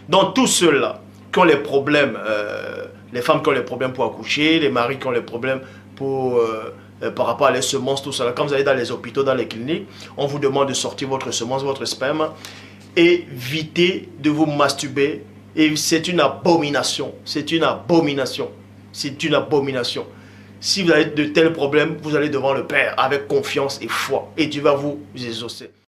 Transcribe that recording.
Donc tous ceux-là qui ont les problèmes, les femmes qui ont les problèmes pour accoucher, les maris qui ont les problèmes pour, par rapport à les semences, tout ça. Quand vous allez dans les hôpitaux, dans les cliniques, on vous demande de sortir votre semence, votre sperme. Évitez de vous masturber. Et c'est une abomination. C'est une abomination. C'est une abomination. Si vous avez de tels problèmes, vous allez devant le Père avec confiance et foi. Et Dieu va vous exaucer.